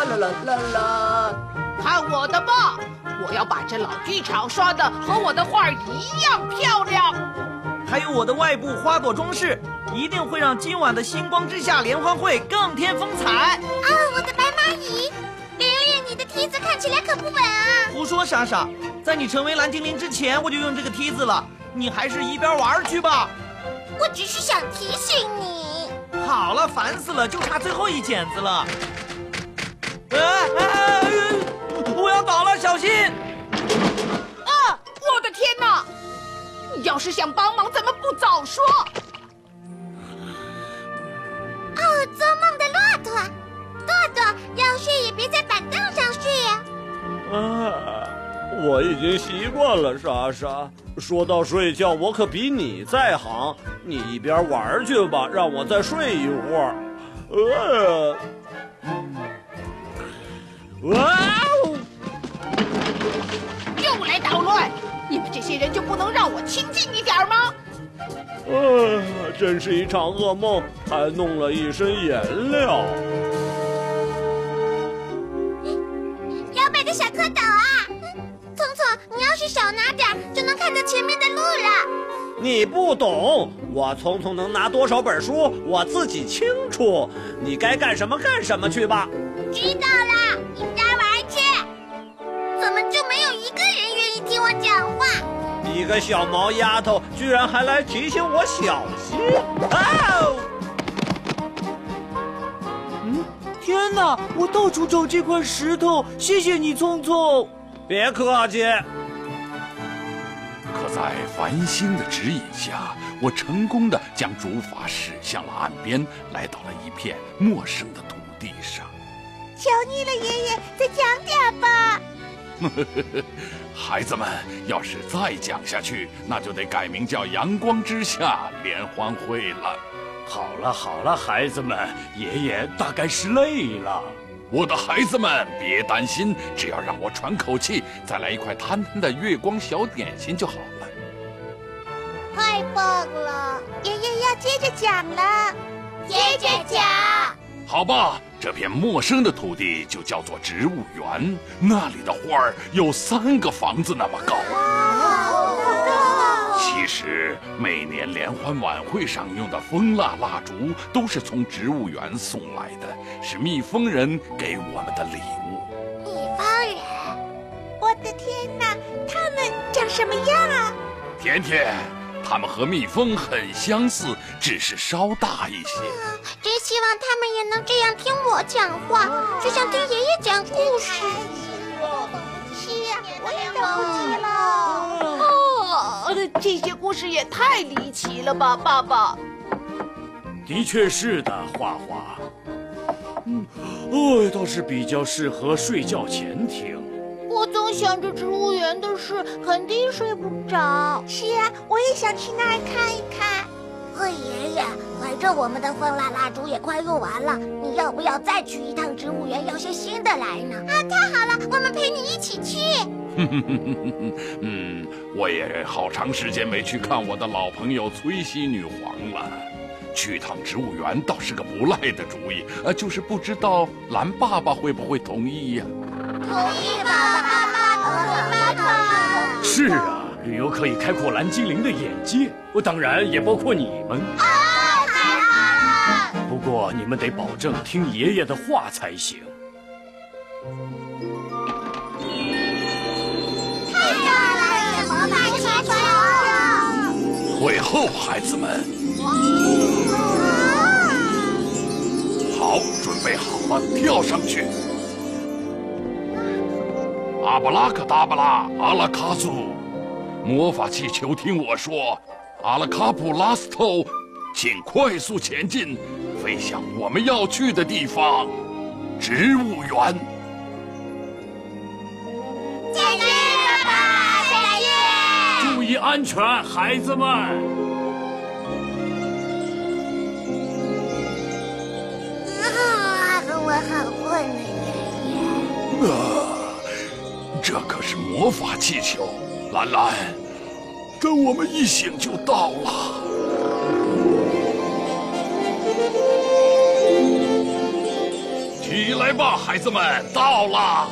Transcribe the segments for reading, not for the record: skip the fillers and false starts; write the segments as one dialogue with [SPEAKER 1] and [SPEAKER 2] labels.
[SPEAKER 1] 啦啦啦啦！
[SPEAKER 2] 看我的吧！我要把这老剧场刷得和我的画一样漂亮。
[SPEAKER 3] 还有我的外部花朵装饰，一定会让今晚的星光之下联欢会更添风采。
[SPEAKER 4] 我的白蚂蚁，爷爷，你的梯子看起来可不稳啊！
[SPEAKER 3] 胡说，莎莎，在你成为蓝精灵之前，我就用这个梯子了。你还是一边玩去吧。
[SPEAKER 4] 我只是想提醒你。
[SPEAKER 3] 好了，烦死了，就差最后一剪子了。我要倒了，小心！
[SPEAKER 2] 我的天哪！你要是想帮忙，怎么不早说？
[SPEAKER 4] 做梦的骆驼，骆驼要睡也别在板凳上睡呀。
[SPEAKER 5] 我已经习惯了，莎莎。说到睡觉，我可比你在行。你一边玩去吧，让我再睡一会儿。
[SPEAKER 2] 又来捣乱！你们这些人就不能让我清静一点吗？
[SPEAKER 5] 真是一场噩梦，还弄了一身颜料。
[SPEAKER 4] 摇摆的小蝌蚪啊，聪聪，你要是少拿点，就能看到前面的路了。
[SPEAKER 5] 你不懂，我聪聪能拿多少本书，我自己清楚。你该干什么干什么去吧。
[SPEAKER 4] 知道了，一边玩去。怎么就没有一个人愿意听我讲话？
[SPEAKER 5] 一个小毛丫头居然还来提醒我小心！
[SPEAKER 3] 天哪！我到处找这块石头，谢谢你，聪聪。
[SPEAKER 5] 别客气。
[SPEAKER 6] 可在繁星的指引下，我成功地将竹筏驶向了岸边，来到了一片陌生的土地上。
[SPEAKER 4] 求你了，爷爷，再讲点吧。
[SPEAKER 6] 孩子们，要是再讲下去，那就得改名叫阳光之下联欢会了。
[SPEAKER 7] 好了好了，孩子们，爷爷大概是累了。
[SPEAKER 6] 我的孩子们，别担心，只要让我喘口气，再来一块摊摊的月光小点心就好了。
[SPEAKER 4] 太棒了，爷爷要接着讲了，接着讲。
[SPEAKER 6] 好吧，这片陌生的土地就叫做植物园，那里的花儿有3个房子那么高。其实每年联欢晚会上用的蜂蜡蜡烛都是从植物园送来的，是蜜蜂人给我们的礼物。
[SPEAKER 4] 蜜蜂人，我的天哪，他们长什么样啊？
[SPEAKER 6] 甜甜，他们和蜜蜂很相似，只是稍大一些。
[SPEAKER 4] 真希望他们也能这样听我讲话，就像听爷爷讲故事。是呀，我也等不及了。
[SPEAKER 2] 这些故事也太离奇了吧，爸爸。
[SPEAKER 7] 的确是的，画画。倒是比较适合睡觉前听。
[SPEAKER 4] 我总想着植物园的事，肯定睡不着。是啊，我也想去那儿看一看。爷爷，反正我们的蜂蜡蜡烛也快用完了，你要不要再去一趟植物园，要些新的来呢？太好了，我们陪你一起去。
[SPEAKER 6] 我也好长时间没去看我的老朋友崔西女皇了。去趟植物园倒是个不赖的主意，就是不知道蓝爸爸会不会同意呀？
[SPEAKER 4] 同意吧，爸爸。
[SPEAKER 7] 是啊，旅游可以开阔蓝精灵的眼界，当然也包括你们。
[SPEAKER 4] 太好了！
[SPEAKER 7] 不过你们得保证听爷爷的话才行。
[SPEAKER 4] 太好了，魔法气球！
[SPEAKER 6] 会后，孩子们。好，准备好了，跳上去！阿布拉克达布拉，阿拉卡祖，魔法气球听我说，阿拉卡普拉斯头，请快速前进，飞向我们要去的地方——植物园。
[SPEAKER 4] 再见了吧，再见！
[SPEAKER 7] 注意安全，孩子们。
[SPEAKER 4] 我好困
[SPEAKER 6] 啊！这可是魔法气球，兰兰，等我们一醒就到了。
[SPEAKER 7] 提
[SPEAKER 6] 起来吧，孩子们，到了！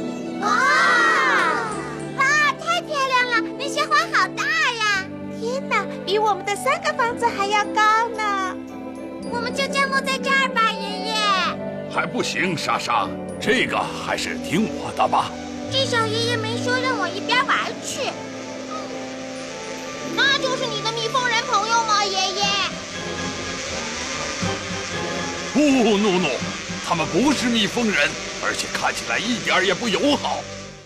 [SPEAKER 4] 哇，太漂亮了！那些花好大呀！
[SPEAKER 1] 天哪，比我们的3个房子还要高呢！
[SPEAKER 4] 我们就降落在这儿吧，爷爷。
[SPEAKER 6] 还不行，莎莎，这个还是听我的吧。
[SPEAKER 4] 至少爷爷没说让我一边玩去。那就是你的蜜蜂人朋友吗，爷爷？
[SPEAKER 6] 不，怒怒，他们不是蜜蜂人，而且看起来一点也不友好。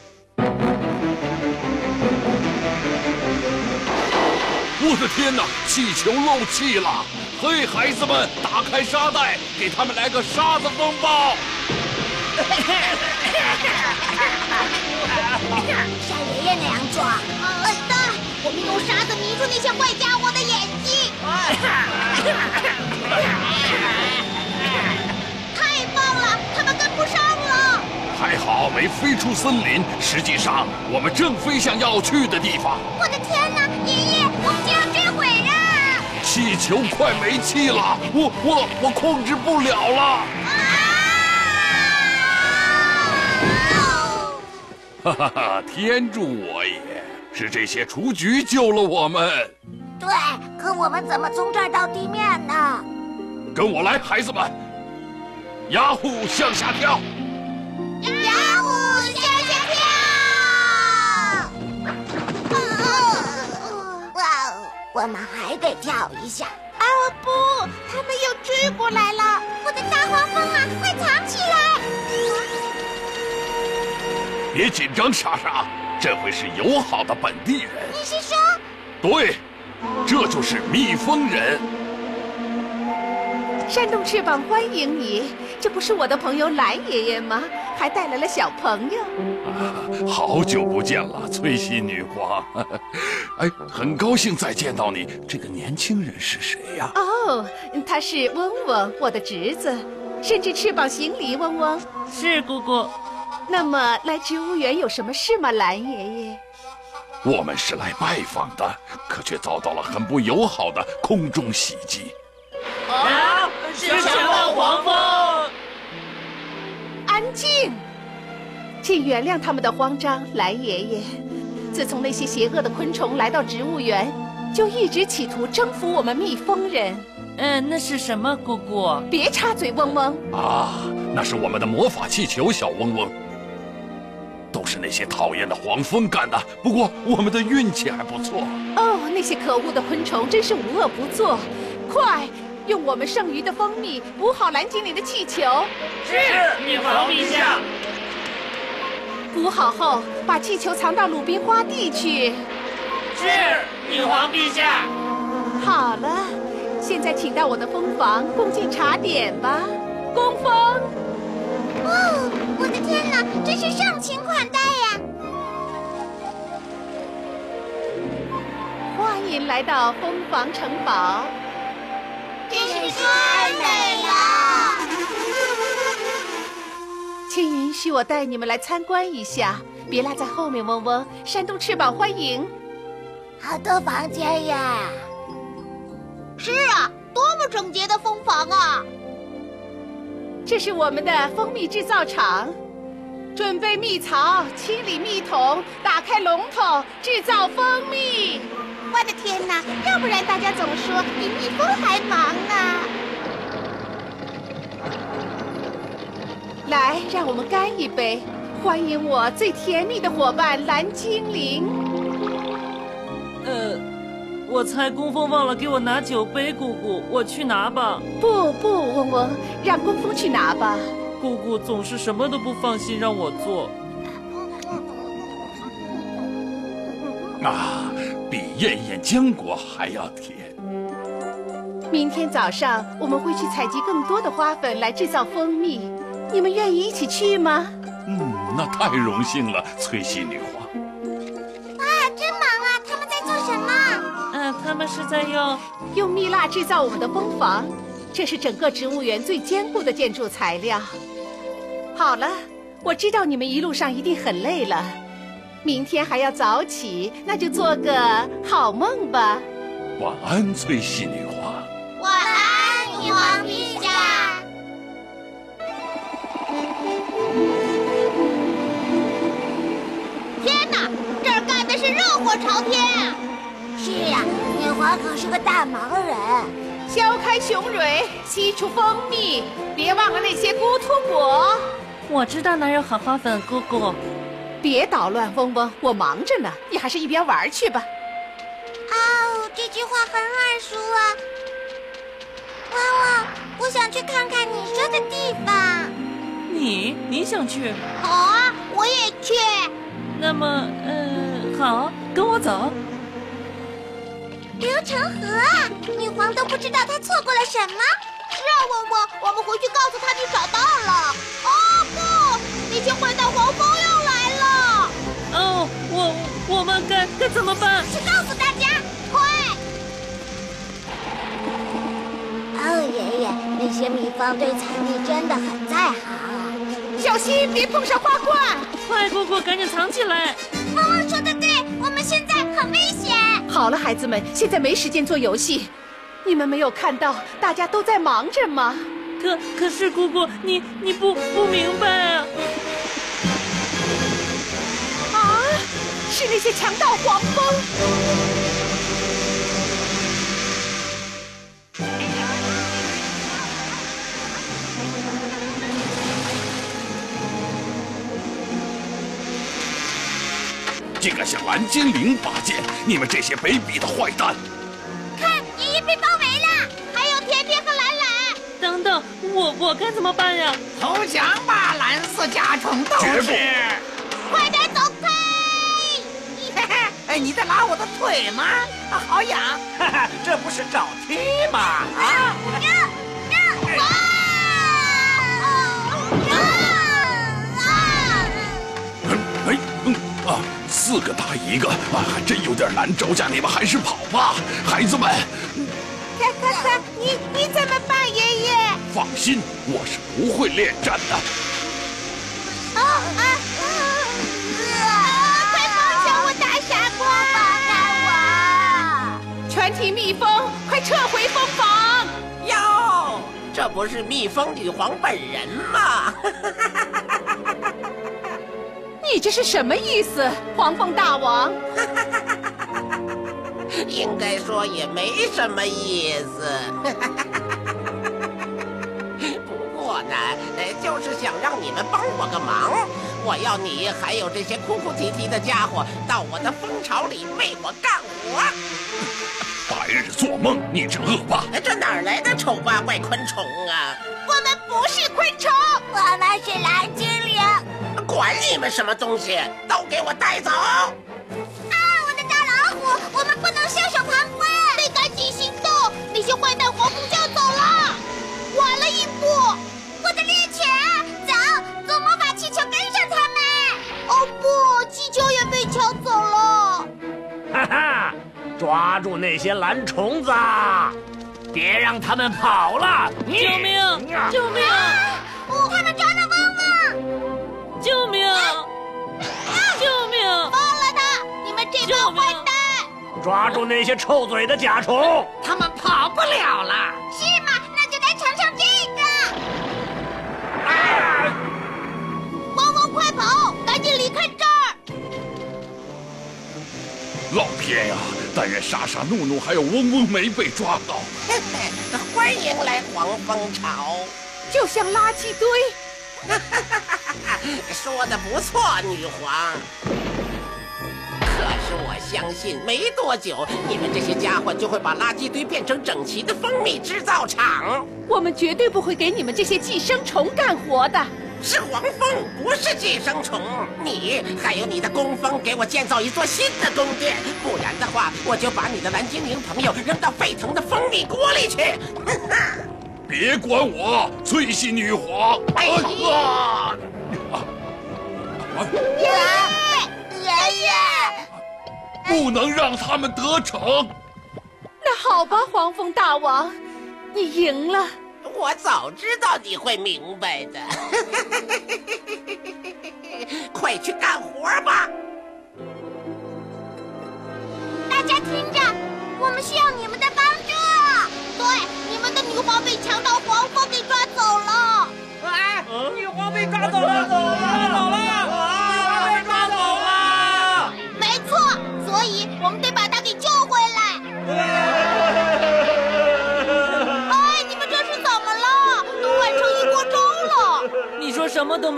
[SPEAKER 6] 我的天哪，气球漏气了！嘿，孩子们，打开沙袋，给他们来个沙子风暴！
[SPEAKER 4] 像爷爷那样做。对，我们用沙子迷住那些坏家伙的眼睛。太棒了，他们跟不上了。
[SPEAKER 6] 还好没飞出森林，实际上我们正飞向要去的地方。
[SPEAKER 4] 我的天哪，爷爷，我们就要坠毁了！
[SPEAKER 6] 气球快没气了，我控制不了了。哈哈哈！天助我也！是这些雏菊救了我们。
[SPEAKER 4] 对，可我们怎么从这儿到地面呢？
[SPEAKER 6] 跟我来，孩子们！雅虎向下跳！
[SPEAKER 4] 雅虎向下跳！哇哦，我们还得跳一下。
[SPEAKER 1] 哦不，他们又追过来了！
[SPEAKER 4] 我的大黄蜂啊，快藏起来！
[SPEAKER 6] 别紧张，莎莎，这回是友好的本地人。
[SPEAKER 4] 你是说？
[SPEAKER 6] 对，这就是蜜蜂人。
[SPEAKER 1] 扇动翅膀欢迎你，这不是我的朋友蓝爷爷吗？还带来了小朋友。
[SPEAKER 6] 好久不见了，翠西女皇。哎，很高兴再见到你。这个年轻人是谁呀？
[SPEAKER 1] 哦，他是嗡嗡，我的侄子，伸直翅膀行礼，嗡嗡。
[SPEAKER 3] 是姑姑。
[SPEAKER 1] 那么来植物园有什么事吗，蓝爷爷？
[SPEAKER 6] 我们是来拜访的，可却遭到了很不友好的空中袭击。
[SPEAKER 3] 啊！是什么黄蜂？
[SPEAKER 1] 安静，请原谅他们的慌张，蓝爷爷。自从那些邪恶的昆虫来到植物园，就一直企图征服我们蜜蜂人。
[SPEAKER 3] 那是什么，姑姑？
[SPEAKER 1] 别插嘴，嗡嗡。
[SPEAKER 6] 啊，那是我们的魔法气球，小嗡嗡。都是那些讨厌的黄蜂干的，不过我们的运气还不错。
[SPEAKER 1] 哦，那些可恶的昆虫真是无恶不作！快，用我们剩余的蜂蜜补好蓝精灵的气球。
[SPEAKER 3] 是，女皇陛下。
[SPEAKER 1] 补好后，把气球藏到鲁冰花地去。
[SPEAKER 3] 是，女皇陛下。
[SPEAKER 1] 好了，现在请到我的蜂房共进茶点吧，工蜂。
[SPEAKER 4] 哦，我的天哪，真是盛情款待呀！
[SPEAKER 1] 欢迎来到蜂房城堡，
[SPEAKER 4] 真是太美了！
[SPEAKER 1] 请允许我带你们来参观一下，别落在后面，嗡嗡，扇动翅膀欢迎。
[SPEAKER 4] 好多房间呀！是啊，多么整洁的蜂房啊！
[SPEAKER 1] 这是我们的蜂蜜制造厂，准备蜜槽，清理蜜桶，打开龙头，制造蜂蜜。我的天哪，要不然大家总说比蜜蜂还忙呢。来，让我们干一杯，欢迎我最甜蜜的伙伴蓝精灵。
[SPEAKER 3] 我猜工蜂忘了给我拿酒杯，姑姑，我去拿吧。
[SPEAKER 1] 不，嗡嗡，让工蜂去拿吧。
[SPEAKER 3] 姑姑总是什么都不放心让我做。
[SPEAKER 6] 啊，比艳艳浆果还要甜。
[SPEAKER 1] 明天早上我们会去采集更多的花粉来制造蜂蜜，你们愿意一起去吗？
[SPEAKER 6] 那太荣幸了，翠西女皇。
[SPEAKER 4] 啊，真忙啊！他们在做什么？
[SPEAKER 3] 他们是在
[SPEAKER 1] 用蜜蜡制造我们的蜂房，这是整个植物园最坚固的建筑材料。好了，我知道你们一路上一定很累了，明天还要早起，那就做个好梦吧。
[SPEAKER 6] 晚安，翠西女皇。
[SPEAKER 4] 晚安，女皇陛下。 火朝天。是呀，女皇可是个大忙人。
[SPEAKER 1] 削开雄蕊，吸出蜂蜜，别忘了那些咕突果。
[SPEAKER 8] 我知道哪有好花粉，姑姑。
[SPEAKER 1] 别捣乱，嗡嗡，我忙着呢，你还是一边玩去吧。
[SPEAKER 4] 哦，这句话很耳熟啊。汪汪，我想去看看你说的地方。
[SPEAKER 8] 你想去？
[SPEAKER 4] 好啊，我也去。
[SPEAKER 8] 那么，好，跟我走。
[SPEAKER 4] 流程河啊，女皇都不知道她错过了什么。是啊，嗡嗡，我们回去告诉她你找到了。哦不，那些坏蛋黄蜂又来了。
[SPEAKER 8] 哦，我们该怎么办？
[SPEAKER 4] 去告诉大家，快！哦，爷爷，那些蜜蜂对采蜜真的很在行啊。
[SPEAKER 1] 小心别碰上花冠！
[SPEAKER 8] 快，姑姑，赶紧藏起来！
[SPEAKER 4] 汪汪说的对，我们现在很危险。
[SPEAKER 1] 好了，孩子们，现在没时间做游戏。你们没有看到大家都在忙着吗？
[SPEAKER 8] 可是姑姑，你不明白啊！
[SPEAKER 1] 啊，是那些强盗黄蜂！
[SPEAKER 6] 竟敢向蓝精灵拔剑！你们这些卑鄙的坏蛋！
[SPEAKER 4] 看，爷爷被包围了，还有甜甜和懒懒。
[SPEAKER 8] 等等，我该怎么办呀？
[SPEAKER 2] 投降吧，蓝色甲虫斗士！
[SPEAKER 4] 快点走开！
[SPEAKER 2] 哎，你在拉我的腿吗？好痒！哈哈，这不是找踢吗？啊！
[SPEAKER 6] 4个打1个啊，还真有点难招架。你们还是跑吧，孩子们。
[SPEAKER 4] 可，你怎么办，爷爷？
[SPEAKER 6] 放心，我是不会恋战的。
[SPEAKER 4] 快放下我，大傻瓜！放开我！
[SPEAKER 1] 全体蜜蜂，快撤回蜂房！
[SPEAKER 2] 哟，这不是蜜蜂女皇本人吗？
[SPEAKER 1] 你这是什么意思，黄蜂大王？
[SPEAKER 2] 应该说也没什么意思。不过呢，就是想让你们帮我个忙。我要你还有这些哭哭啼啼的家伙到我的蜂巢里为我干活。
[SPEAKER 6] 白日做梦，你这恶霸！
[SPEAKER 2] 这哪来的丑八怪昆虫啊？
[SPEAKER 4] 我们不是昆虫，我们是蓝精灵。
[SPEAKER 2] 管你们什么东西，都给我带走！
[SPEAKER 4] 啊，我的大老虎，我们不能袖手旁观，得赶紧行动！那些坏蛋黄蜂就要走了，晚了一步。我的猎犬，走魔法气球跟上他们！哦不，气球也被抢走了！
[SPEAKER 7] 哈哈，抓住那些蓝虫子，别让他们跑了！
[SPEAKER 8] 救命！救命！
[SPEAKER 4] 他们抓了汪汪！
[SPEAKER 8] 救命！救命！
[SPEAKER 4] 放了他！你们这帮坏蛋！
[SPEAKER 7] 抓住那些臭嘴的甲虫！
[SPEAKER 2] 他们跑不了了。
[SPEAKER 4] 是吗？那就来尝尝这个！汪汪，快跑！赶紧离开这儿！
[SPEAKER 6] 老天呀！但愿莎莎、怒怒还有嗡嗡没被抓到。
[SPEAKER 2] 欢迎来黄蜂巢，
[SPEAKER 1] 就像垃圾堆。
[SPEAKER 2] 说的不错，女皇。可是我相信，没多久，你们这些家伙就会把垃圾堆变成整齐的蜂蜜制造厂。
[SPEAKER 1] 我们绝对不会给你们这些寄生虫干活的。
[SPEAKER 2] 是黄蜂，不是寄生虫。你还有你的工蜂，给我建造一座新的宫殿，不然的话，我就把你的蓝精灵朋友扔到沸腾的蜂蜜锅里去。
[SPEAKER 6] 别管我，翠系女皇！
[SPEAKER 4] 爷爷，
[SPEAKER 6] 不能让他们得逞。
[SPEAKER 1] 那好吧，黄蜂大王，你赢了。
[SPEAKER 2] 我早知道你会明白的。快去干活吧！
[SPEAKER 4] 大家听着，我们需要你们的帮助。对，你们的女皇被强盗黄蜂给抓走了。
[SPEAKER 3] 女皇被抓走了，被抓走了！
[SPEAKER 4] 没错，所以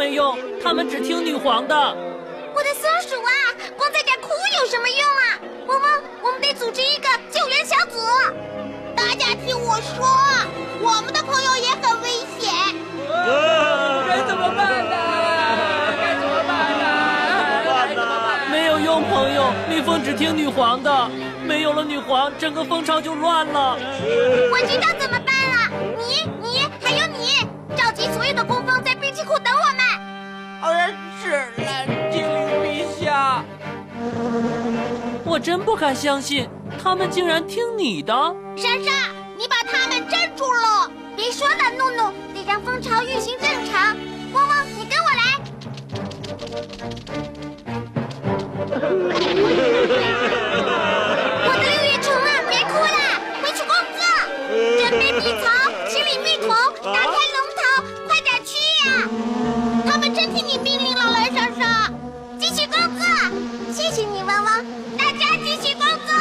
[SPEAKER 8] 没用，他们只听女皇的。
[SPEAKER 4] 我的松鼠啊，光在这哭有什么用啊？汪汪，我们得组织一个救援小组。大家听我说，我们的朋友也很危险。
[SPEAKER 7] 该怎么办呢？该怎么办呢？
[SPEAKER 8] 没有用，朋友，蜜蜂只听女皇的。没有了女皇，整个蜂巢就乱了。
[SPEAKER 4] 我知道怎么办了，你还有你，召集所有的工蜂在兵器库等我们。
[SPEAKER 7] 是蓝精灵陛下。
[SPEAKER 8] 我真不敢相信，他们竟然听你的。
[SPEAKER 4] 莎莎，你把他们镇住了！别说了，怒怒，得让蜂巢运行正常。汪汪，你跟我来。我的六月虫啊，别哭了，回去工作，准备蜜槽，清理蜜桶，打开龙头，快点去呀！他们真听你命令了，蓝莎莎。继续工作，谢谢你，汪汪，大家继续工作。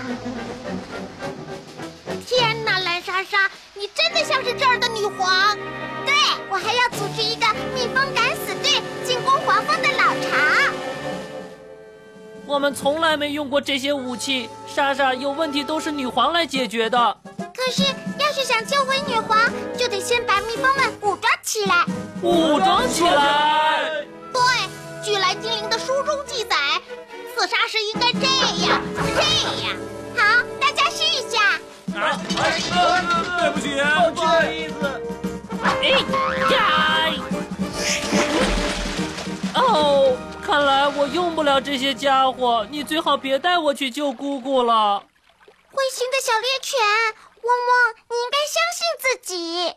[SPEAKER 4] 天哪，蓝莎莎，你真的像是这儿的女皇。对，我还要组织一个蜜蜂敢死队，进攻黄蜂的老巢。
[SPEAKER 8] 我们从来没用过这些武器，莎莎有问题都是女皇来解决的。
[SPEAKER 4] 可是，要是想救回女皇，就得先把蜜蜂们武装起来。
[SPEAKER 8] 武装起来！
[SPEAKER 4] 对，据蓝精灵的书中记载，刺杀时应该这样。好，大家试一下。
[SPEAKER 5] 对不起，
[SPEAKER 3] 不好意思。
[SPEAKER 8] 哦，看来我用不了这些家伙，你最好别带我去救姑姑了。
[SPEAKER 4] 会行的小猎犬，汪汪，你应该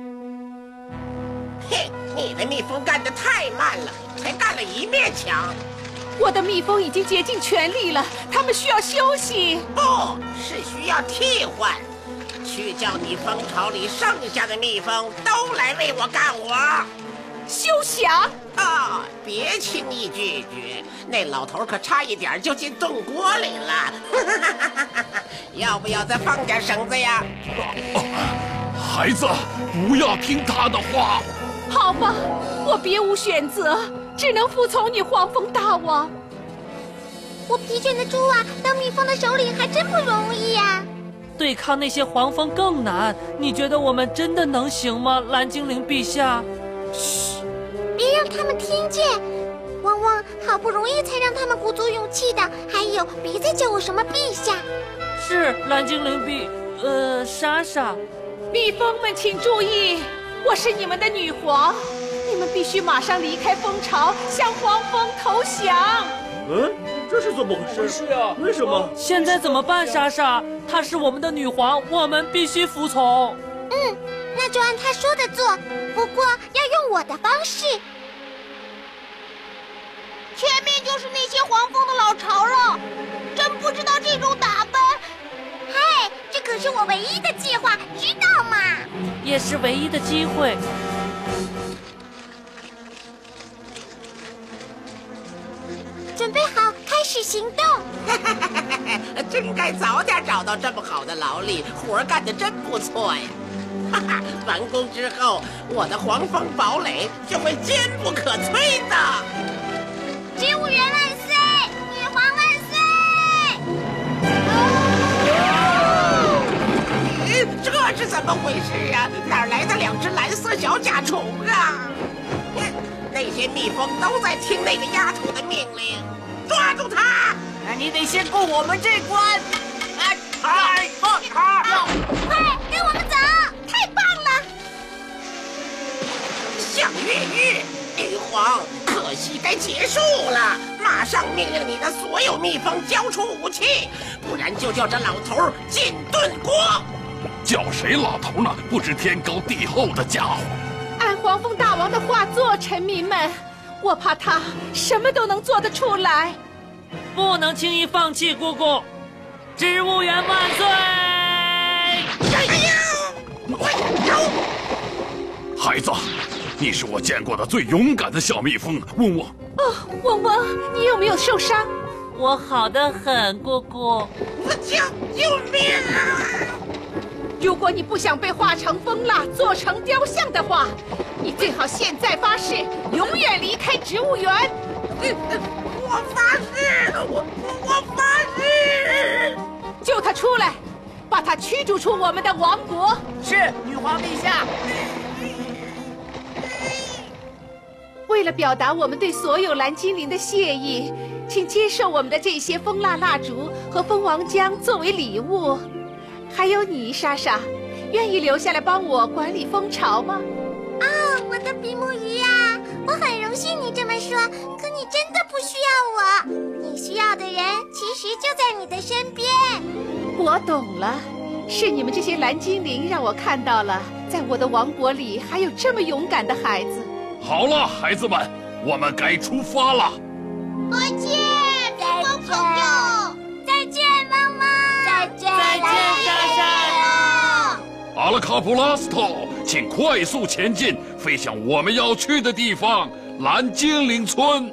[SPEAKER 4] 相信自己。
[SPEAKER 2] 嘿，你的蜜蜂干得太慢了，才干了一面墙。
[SPEAKER 1] 我的蜜蜂已经竭尽全力了，它们需要休息。
[SPEAKER 2] 不是需要替换，去叫你蜂巢里剩下的蜜蜂都来为我干活。
[SPEAKER 1] 休想！
[SPEAKER 2] 啊，别轻易拒绝，那老头可差一点就进冻锅里了。要不要再放点绳子呀？
[SPEAKER 6] 孩子，不要听他的话。
[SPEAKER 1] 好吧，我别无选择，只能服从你，黄蜂大王。
[SPEAKER 4] 我疲倦的猪啊，当蜜蜂的首领还真不容易呀。
[SPEAKER 8] 对抗那些黄蜂更难，你觉得我们真的能行吗，蓝精灵陛下？
[SPEAKER 4] 嘘，别让他们听见。汪汪，好不容易才让他们鼓足勇气的。还有，别再叫我什么陛下。
[SPEAKER 8] 是蓝精灵莎莎。
[SPEAKER 1] 蜜蜂们请注意，我是你们的女皇，你们必须马上离开蜂巢，向黄蜂投降。
[SPEAKER 5] 这是怎么回事
[SPEAKER 3] 啊？
[SPEAKER 5] 为什么？
[SPEAKER 8] 现在怎么办，莎莎？她是我们的女皇，我们必须服从。
[SPEAKER 4] 那就按她说的做，不过要用我的方式。前面就是那些黄蜂的老巢了，真不知道这种打扮。嗨，这可是我唯一的计划，知道吗？
[SPEAKER 8] 也是唯一的机会。
[SPEAKER 4] 准备好，开始行动！
[SPEAKER 2] 真该早点找到这么好的劳力，活干得真不错呀！哈哈，完工之后，我的黄蜂堡垒就会坚不可摧的。
[SPEAKER 4] 植物人万岁！女皇万岁！
[SPEAKER 2] 这是怎么回事啊？哪来的2只蓝色小甲虫啊？那些蜜蜂都在听那个丫头的命令，抓住她！
[SPEAKER 3] 你得先过我们这关。
[SPEAKER 4] 快，跟我们走！太棒了！
[SPEAKER 2] 向月玉，女皇，可惜该结束了。马上命令你的所有蜜蜂交出武器，不然就叫这老头进炖锅。
[SPEAKER 6] 叫谁老头呢？不知天高地厚的家伙！
[SPEAKER 1] 按黄蜂大王的话做，臣民们，我怕他什么都能做得出来。
[SPEAKER 8] 不能轻易放弃，姑姑！植物园万岁！
[SPEAKER 6] 孩子，你是我见过的最勇敢的小蜜蜂，嗡嗡。
[SPEAKER 1] 哦，嗡嗡，你有没有受伤？
[SPEAKER 8] 我好得很，姑姑。
[SPEAKER 2] 救命啊！
[SPEAKER 1] 如果你不想被化成蜂蜡做成雕像的话， 你最好现在发誓，永远离开植物园。
[SPEAKER 2] 我发誓，我发誓。
[SPEAKER 1] 救他出来，把他驱逐出我们的王国。
[SPEAKER 3] 是，女皇陛下。
[SPEAKER 1] 为了表达我们对所有蓝精灵的谢意，请接受我们的这些蜂蜡蜡烛和蜂王浆作为礼物。还有你，莎莎，愿意留下来帮我管理蜂巢吗？
[SPEAKER 4] 我的比目鱼啊，我很荣幸你这么说，可你真的不需要我。你需要的人其实就在你的身边。
[SPEAKER 1] 我懂了，是你们这些蓝精灵让我看到了，在我的王国里还有这么勇敢的孩子。
[SPEAKER 6] 好了，孩子们，我们该出发了。
[SPEAKER 4] 再见，冰朋友！再见，妈妈！再见，
[SPEAKER 8] 莎莎！
[SPEAKER 6] 阿拉卡普拉斯托，请快速前进，飞向我们要去的地方——蓝精灵村。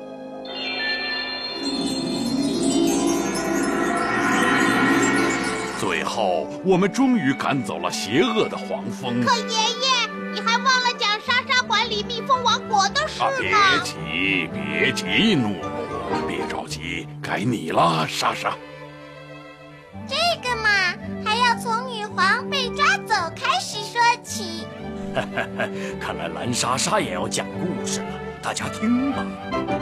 [SPEAKER 6] 最后，我们终于赶走了邪恶的黄蜂。
[SPEAKER 4] 可爷爷，你还忘了讲莎莎管理蜜蜂王国的事呢。
[SPEAKER 6] 别急，努努，别着急，该你了，莎莎。
[SPEAKER 4] 这个嘛，还要从女皇被抓走开始说起。
[SPEAKER 7] 看来蓝莎莎也要讲故事了，大家听吧。